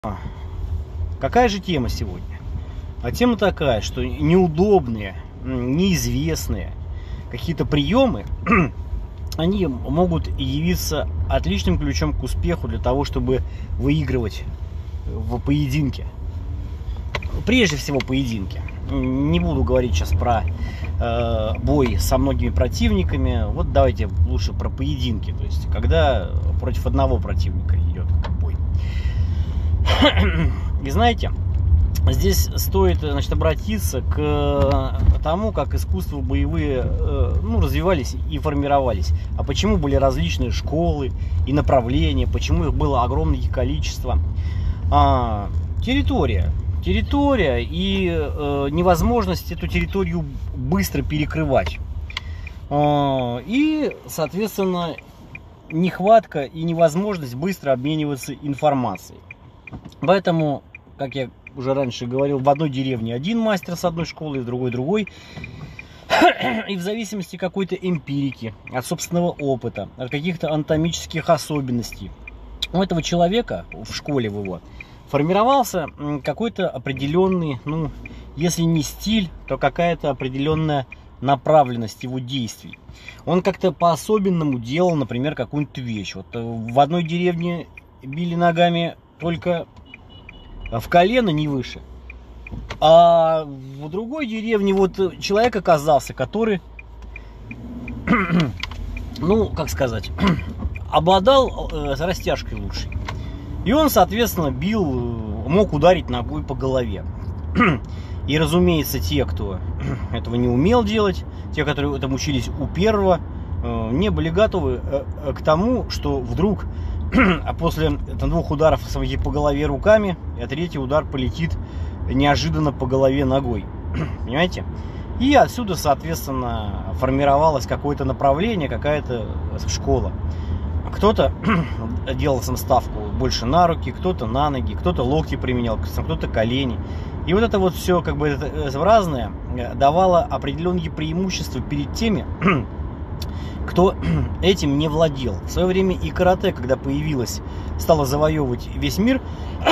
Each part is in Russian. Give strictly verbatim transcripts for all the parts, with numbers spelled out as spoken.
А, Какая же тема сегодня? А тема такая, что неудобные, неизвестные какие-то приемы, они могут явиться отличным ключом к успеху для того, чтобы выигрывать в поединке. Прежде всего поединки. Не буду говорить сейчас про э, бой со многими противниками. Вот давайте лучше про поединки. То есть, когда против одного противника идет бой. И знаете, здесь стоит, значит, обратиться к тому, как искусства боевые ну, развивались и формировались. А почему были различные школы и направления, почему их было огромное количество. А, территория. Территория и э, невозможность эту территорию быстро перекрывать. А, и, соответственно, нехватка и невозможность быстро обмениваться информацией. Поэтому, как я уже раньше говорил, в одной деревне один мастер с одной школы, в другой другой. И в зависимости какой-то эмпирики, от собственного опыта, от каких-то анатомических особенностей у этого человека в школе в его формировался какой-то определенный, ну, если не стиль, то какая-то определенная направленность его действий. Он как-то по-особенному делал, например, какую-нибудь вещь. Вот в одной деревне били ногами только в колено, не выше. А в другой деревне вот человек оказался, который, ну, как сказать, обладал э, растяжкой лучшей. И он, соответственно, бил, мог ударить ногой по голове. И, разумеется, те, кто этого не умел делать, те, которые этому учились у первого, э, не были готовы э, к тому, что вдруг, а после там, двух ударов по голове руками, а третий удар полетит неожиданно по голове ногой. Понимаете? И отсюда, соответственно, формировалось какое-то направление, какая-то школа. Кто-то делал сам ставку больше на руки, кто-то на ноги, кто-то локти применял, кто-то колени. И вот это вот все как бы разное давало определенные преимущества перед теми, кто этим не владел. В свое время и карате, когда появилось, стало завоевывать весь мир,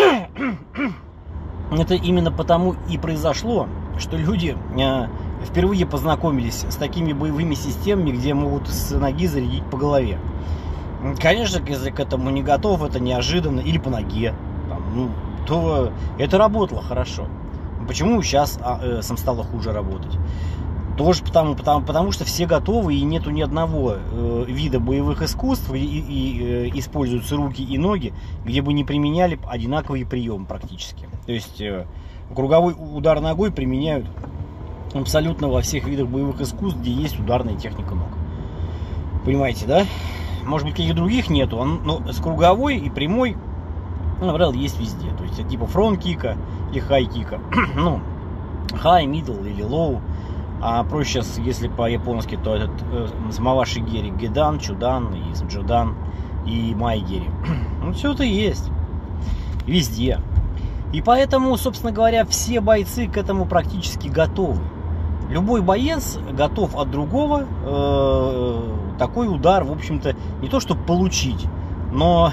это именно потому и произошло, что люди впервые познакомились с такими боевыми системами, где могут с ноги зарядить по голове. Конечно, если к этому не готов, это неожиданно, или по ноге, там, ну, то это работало хорошо. Почему сейчас а, э, сам стало хуже работать? Тоже потому, потому, потому что все готовы, и нету ни одного э, вида боевых искусств, и, и э, используются руки и ноги, где бы не применяли одинаковый прием практически. То есть э, круговой удар ногой применяют абсолютно во всех видах боевых искусств, где есть ударная техника ног. Понимаете, да? Может быть, каких других нету, но с круговой и прямой, ну, правда, есть везде. То есть типа фронт-кика или хай-кика. Ну, хай, мидл или лоу. А проще, если по-японски, то этот э, Маваши Гери, Гедан, Чудан, и Джудан, и Майгери. Ну, все это есть. Везде. И поэтому, собственно говоря, все бойцы к этому практически готовы. Любой боец готов от другого э, такой удар, в общем-то, не то чтобы получить, но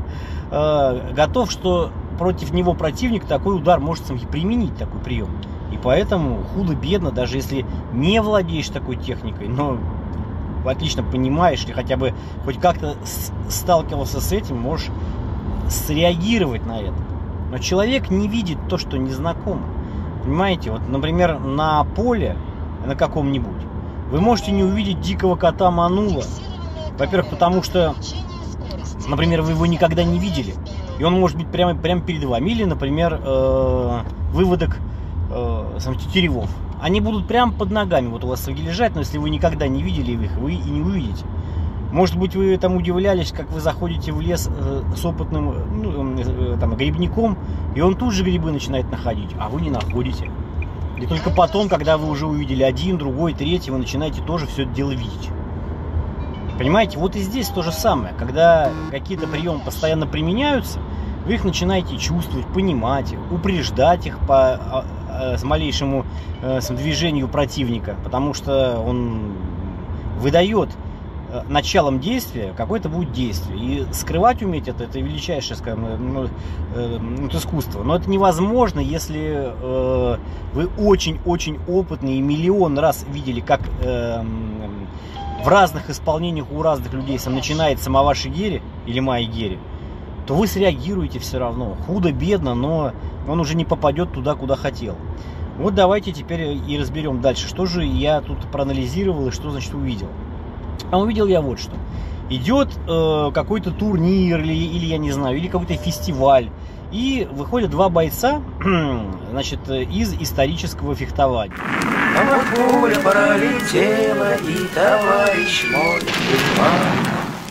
э, готов, что против него противник такой удар может применить, такой прием. И поэтому худо-бедно, даже если не владеешь такой техникой, но отлично понимаешь, или хотя бы хоть как-то сталкивался с этим, можешь среагировать на это. Но человек не видит то, что незнакомо. Понимаете, вот, например, на поле, на каком-нибудь, вы можете не увидеть дикого кота Манула. Во-первых, потому что, например, вы его никогда не видели. И он может быть прямо, прямо перед вами. Или, например, э, выводок э, тетеревов. Они будут прямо под ногами вот у вас лежать, но если вы никогда не видели их, вы и не увидите. Может быть, вы там удивлялись, как вы заходите в лес э, с опытным ну, э, там, грибником, и он тут же грибы начинает находить, а вы не находите. И только потом, когда вы уже увидели один, другой, третий, вы начинаете тоже все это дело видеть. Понимаете, вот и здесь то же самое. Когда какие-то приемы постоянно применяются, вы их начинаете чувствовать, понимать их, упреждать их по а, а, с малейшему а, с движению противника, потому что он выдает началом действия какое-то будет действие. И скрывать уметь это, это величайшее, скажем, ну, э, ну, искусство. Но это невозможно, если э, вы очень-очень опытный и миллион раз видели, как э, в разных исполнениях у разных людей сам начинает самого Шигери или Маигери, то вы среагируете все равно. Худо-бедно, но он уже не попадет туда, куда хотел. Вот давайте теперь и разберем дальше, что же я тут проанализировал и что, значит, увидел. А увидел я вот что. Идет э, какой-то турнир или, или, я не знаю, или какой-то фестиваль. И выходят два бойца, значит, из исторического фехтования. А пуля пролетела, и товарищ мой упал.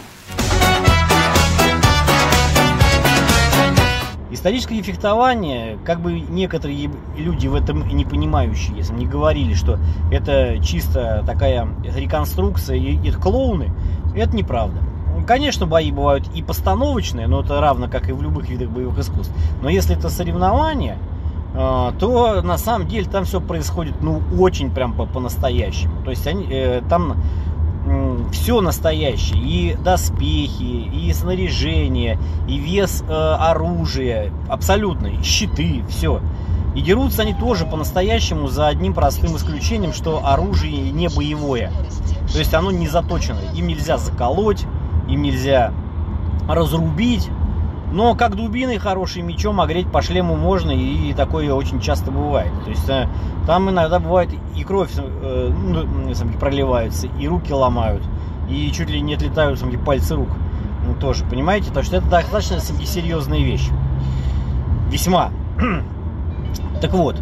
Историческое фехтование, как бы некоторые люди в этом не понимающие, если не говорили, что это чисто такая реконструкция и это клоуны, это неправда. Конечно, бои бывают и постановочные, но это равно как и в любых видах боевых искусств. Но если это соревнования, то на самом деле там все происходит, ну, очень прям по-настоящему. То есть они, там все настоящее, и доспехи, и снаряжение, и вес э, оружия, абсолютно, и щиты, все. И дерутся они тоже по-настоящему, за одним простым исключением, что оружие не боевое. То есть оно не заточено, им нельзя заколоть, им нельзя разрубить. Но как дубиной хорошим мечом огреть по шлему можно, и такое очень часто бывает. То есть э, там иногда бывает и кровь э, ну, проливается, и руки ломают, и чуть ли не отлетают сами пальцы рук. Ну, тоже, понимаете? То, что это достаточно серьезная вещь. Весьма. Так вот,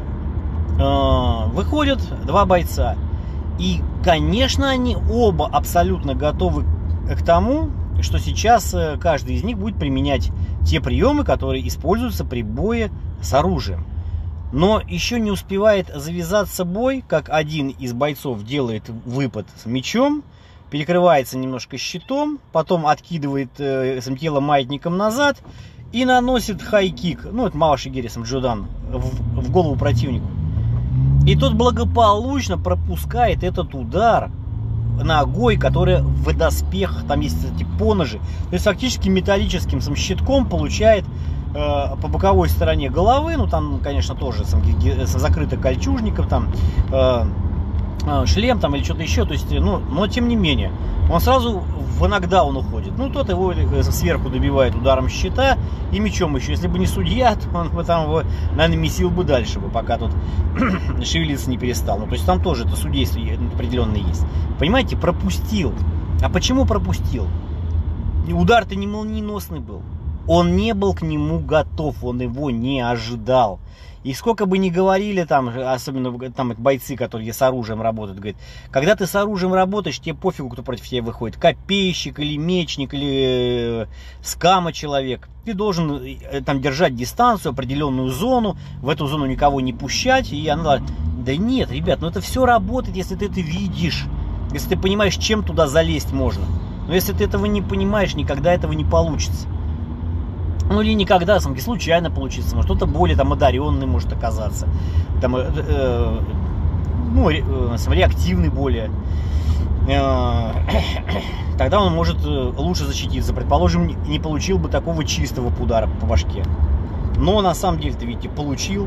э, выходят два бойца. И, конечно, они оба абсолютно готовы к тому, что сейчас каждый из них будет применять те приемы, которые используются при бое с оружием. Но еще не успевает завязаться бой, как один из бойцов делает выпад с мечом, перекрывается немножко щитом, потом откидывает э, тело маятником назад и наносит хай-кик, ну это Мао Шигери Самджудан, в, в голову противнику. И тот благополучно пропускает этот удар ногой, которая в доспехах, там есть эти поножи, то есть фактически металлическим сам щитком получает э, по боковой стороне головы, ну там, конечно, тоже сам, закрыто кольчужником, там э, э, шлем там или что-то еще, то есть, ну, но тем не менее, он сразу в нокдаун уходит. Ну, тот его сверху добивает ударом щита и мечом еще. Если бы не судья, то он бы там его, наверное, месил бы дальше, бы, пока тут шевелиться не перестал. Ну, то есть там тоже это судейство определенное есть. Понимаете, пропустил. А почему пропустил? Удар-то не молниеносный был. Он не был к нему готов, он его не ожидал. И сколько бы ни говорили там, особенно там бойцы, которые с оружием работают, говорят, когда ты с оружием работаешь, тебе пофигу, кто против тебя выходит, копейщик или мечник или скама человек. Ты должен там держать дистанцию, определенную зону, в эту зону никого не пущать. И она, да нет, ребят, ну это все работает, если ты это видишь, если ты понимаешь, чем туда залезть можно. Но если ты этого не понимаешь, никогда этого не получится. Ну или никогда, сам, случайно получится, может кто-то более там одаренный может оказаться, там, э, э, ну, ре, э, реактивный более, э, тогда он может лучше защититься, предположим, не получил бы такого чистого удара по башке, но на самом деле-то, видите, получил,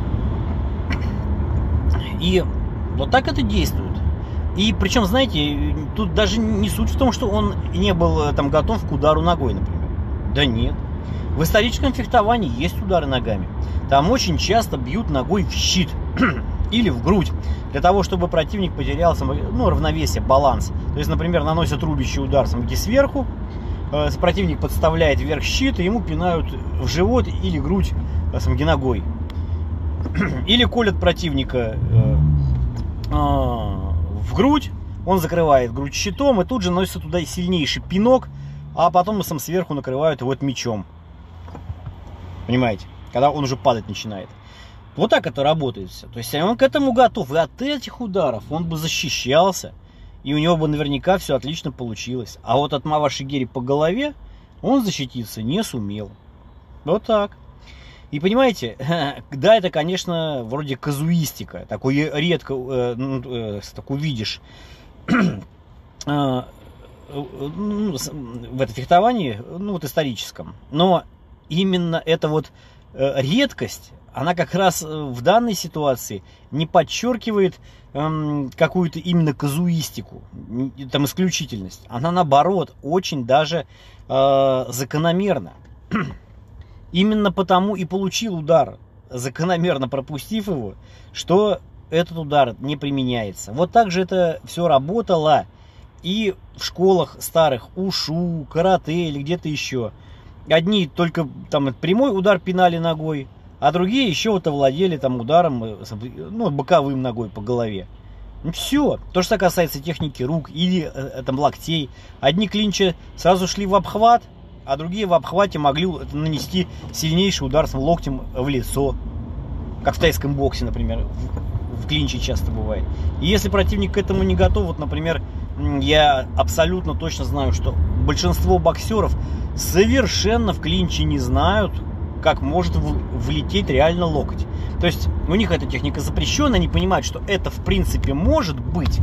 и вот так это действует. И причем, знаете, тут даже не суть в том, что он не был там готов к удару ногой, например, да нет. В историческом фехтовании есть удары ногами. Там очень часто бьют ногой в щит или в грудь, для того, чтобы противник потерял ну, равновесие, баланс. То есть, например, наносят рубящий удар где сверху, э, противник подставляет вверх щит, и ему пинают в живот или грудь где ногой. Или колят противника э, э, в грудь, он закрывает грудь щитом, и тут же наносится туда сильнейший пинок, а потом сам сверху накрывают его мечом. Понимаете? Когда он уже падать начинает. Вот так это работает все. То есть он к этому готов. И от этих ударов он бы защищался. И у него бы наверняка все отлично получилось. А вот от Мао Шигери по голове он защититься не сумел. Вот так. И понимаете, да, это, конечно, вроде казуистика. Такое редко э, э, так увидишь. ну, в это фехтовании, ну вот историческом. Но именно эта вот редкость, она как раз в данной ситуации не подчеркивает эм, какую-то именно казуистику, там исключительность. Она наоборот очень даже э, закономерна. Именно потому и получил удар, закономерно пропустив его, что этот удар не применяется. Вот так же это все работало и в школах старых, ушу, карате или где-то еще. Одни только там прямой удар пинали ногой, а другие еще вот овладели там ударом, ну, боковым ногой по голове. Все. То, что касается техники рук или там локтей. Одни клинчи сразу шли в обхват, а другие в обхвате могли нанести сильнейший удар с локтем в лицо. Как в тайском боксе, например, в, в клинче часто бывает. И если противник к этому не готов, вот, например, я абсолютно точно знаю, что большинство боксеров совершенно в клинче не знают, как может влететь реально локоть. То есть у них эта техника запрещена, они понимают, что это в принципе может быть,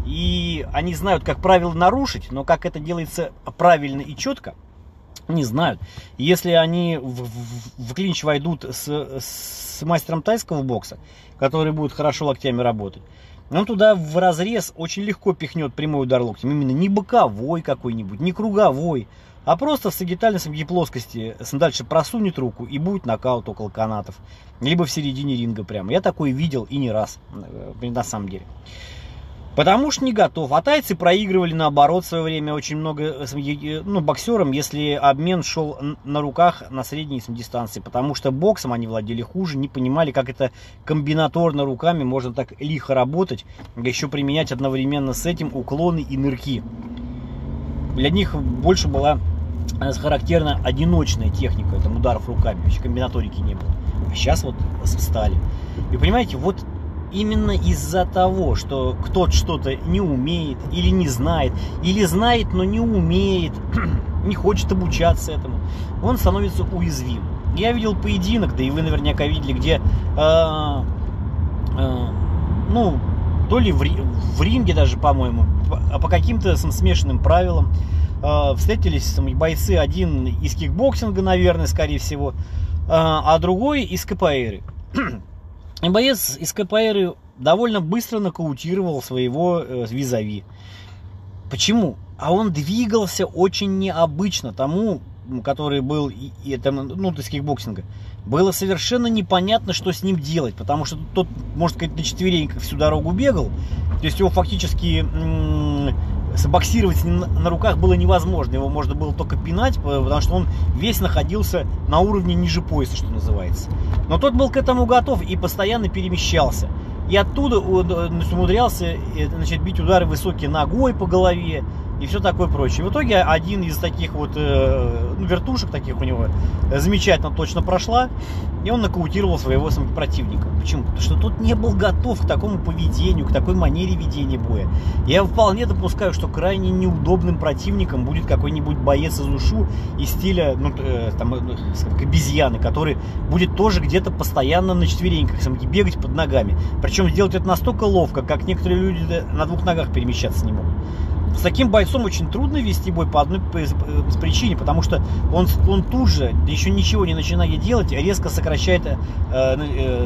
и они знают, как правило нарушить, но как это делается правильно и четко, не знают. Если они в, в, в клинч войдут с, с мастером тайского бокса, который будет хорошо локтями работать, он туда в разрез очень легко пихнет прямой удар локтем. Именно не боковой какой-нибудь, не круговой, а просто в сагитальной сагитальной плоскости дальше просунет руку и будет нокаут около канатов. Либо в середине ринга прямо. Я такое видел и не раз, на самом деле. Потому что не готов. А тайцы проигрывали наоборот в свое время очень много, ну, боксерам, если обмен шел на руках на средней дистанции. Потому что боксом они владели хуже, не понимали, как это комбинаторно руками можно так лихо работать, еще применять одновременно с этим уклоны и нырки. Для них больше была характерна одиночная техника, там ударов руками, вообще комбинаторики не было. А сейчас вот стали. И понимаете, вот именно из-за того, что кто-то что-то не умеет или не знает, или знает, но не умеет, не хочет обучаться этому, он становится уязвим. Я видел поединок, да и вы наверняка видели, где э, э, ну, то ли в, в ринге даже, по-моему, по, по каким-то смешанным правилам э, встретились там, бойцы, один из кикбоксинга, наверное, скорее всего, э, а другой из КПР. И боец из КПР довольно быстро нокаутировал своего э, визави. Почему? А он двигался очень необычно тому, который был, и, и, там, ну, из кикбоксинга. Было совершенно непонятно, что с ним делать, потому что тот, можно сказать, на четвереньках всю дорогу бегал. То есть его фактически м-м, боксировать с ним на руках было невозможно. Его можно было только пинать, потому что он весь находился на уровне ниже пояса, что называется. Но тот был к этому готов и постоянно перемещался. И оттуда умудрялся, значит, бить удары высокие ногой по голове и все такое прочее. В итоге один из таких вот э, вертушек таких у него замечательно точно прошла, и он нокаутировал своего противника. Почему? Потому что тот не был готов к такому поведению, к такой манере ведения боя. Я вполне допускаю, что крайне неудобным противником будет какой-нибудь боец из ушу из стиля, ну, э, там, как обезьяны, который будет тоже где-то постоянно на четвереньках бегать под ногами. Причем сделать это настолько ловко, как некоторые люди на двух ногах перемещаться не могут. С таким бойцом очень трудно вести бой по одной причине, потому что он, он тут же, еще ничего не начиная делать, резко сокращает э, э,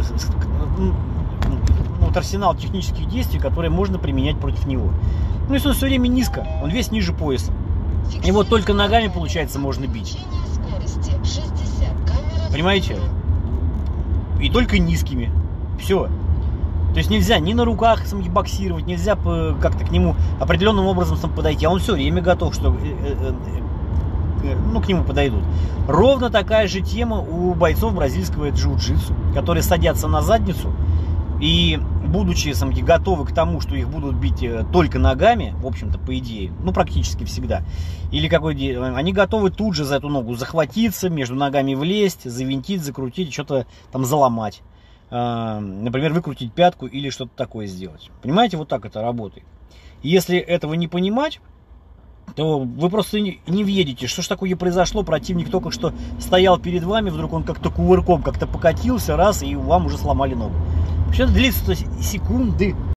ну, арсенал технических действий, которые можно применять против него. Ну, если он все время низко, он весь ниже пояса. И вот только ногами, получается, можно бить. Понимаете? И только низкими. Все. То есть нельзя ни на руках боксировать, нельзя как-то к нему определенным образом подойти. А он все время готов, что ну, к нему подойдут. Ровно такая же тема у бойцов бразильского джиу-джитсу, которые садятся на задницу и, будучи самки, готовы к тому, что их будут бить только ногами, в общем-то, по идее, ну, практически всегда, или какой они готовы тут же за эту ногу захватиться, между ногами влезть, завинтить, закрутить, что-то там заломать. Например, выкрутить пятку или что-то такое сделать. Понимаете, вот так это работает. И если этого не понимать, то вы просто не, не верите, что ж такое произошло. Противник только что стоял перед вами, вдруг он как-то кувырком как-то покатился, раз, и вам уже сломали ногу. Вообще длится секунды.